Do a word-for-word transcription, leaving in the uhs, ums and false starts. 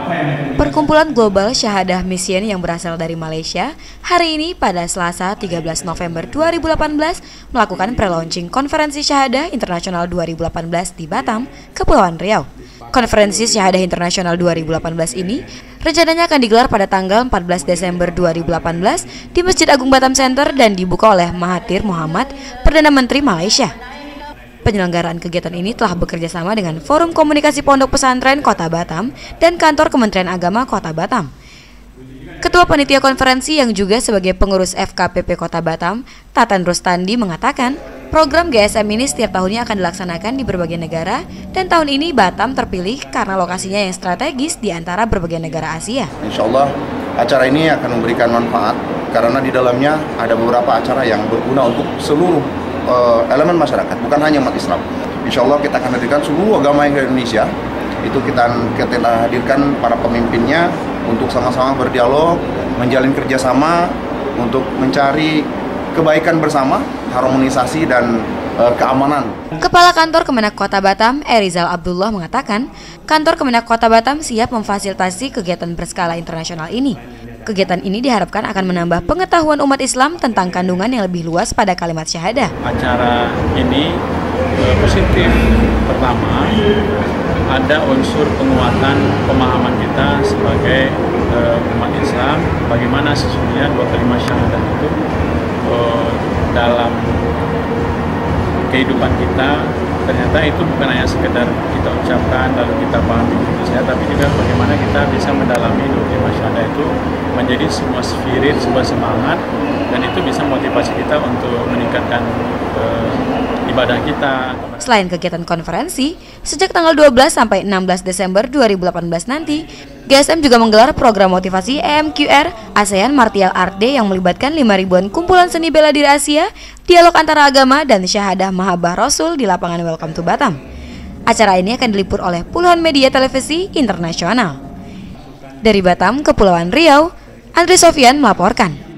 Perkumpulan Global Syahadah Mission yang berasal dari Malaysia hari ini pada Selasa tiga belas November dua ribu delapan belas melakukan pre-launching Konferensi Syahadah Internasional dua ribu delapan belas di Batam, Kepulauan Riau. Konferensi Syahadah Internasional dua ribu delapan belas ini rencananya akan digelar pada tanggal empat belas Desember dua ribu delapan belas di Masjid Agung Batam Center dan dibuka oleh Mahathir Mohamad, Perdana Menteri Malaysia. Penyelenggaraan kegiatan ini telah bekerja sama dengan Forum Komunikasi Pondok Pesantren Kota Batam dan Kantor Kementerian Agama Kota Batam. Ketua Panitia Konferensi yang juga sebagai pengurus F K P P Kota Batam, Tatan Rustandi mengatakan, program G S M ini setiap tahunnya akan dilaksanakan di berbagai negara dan tahun ini Batam terpilih karena lokasinya yang strategis di antara berbagai negara Asia. Insya Allah acara ini akan memberikan manfaat karena di dalamnya ada beberapa acara yang berguna untuk seluruh uh, elemen masyarakat, bukan hanya umat Islam. Insya Allah kita akan hadirkan seluruh agama yang ada di Indonesia. Itu kita, kita hadirkan para pemimpinnya untuk sama-sama berdialog, menjalin kerjasama untuk mencari kebaikan bersama, harmonisasi dan e, keamanan. Kepala Kantor Kemenak Kota Batam, Erizal Abdullah mengatakan, Kantor Kemenak Kota Batam siap memfasilitasi kegiatan berskala internasional ini. Kegiatan ini diharapkan akan menambah pengetahuan umat Islam tentang kandungan yang lebih luas pada kalimat syahadah. Acara ini e, positif. Pertama, ada unsur penguatan pemahaman kita sebagai e, umat Islam, bagaimana sesungguhnya dua kalimat syahadah itu dalam kehidupan kita, ternyata itu bukan hanya sekedar kita ucapkan lalu kita pahami gitu saja, tapi juga bagaimana kita bisa mendalami dua kalimat syahadah itu menjadi sebuah spirit, sebuah semangat, dan itu bisa motivasi kita untuk meningkatkan uh, ibadah kita. Selain kegiatan konferensi, sejak tanggal dua belas sampai enam belas Desember dua ribu delapan belas nanti, G S M juga menggelar program motivasi E M Q R ASEAN Martial Art Day yang melibatkan lima ribuan kumpulan seni bela diri Asia, dialog antara agama, dan syahadah mahabbah Rasul di lapangan Welcome to Batam. Acara ini akan diliput oleh puluhan media televisi internasional. Dari Batam, Kepulauan Riau, Andri Sofyan melaporkan.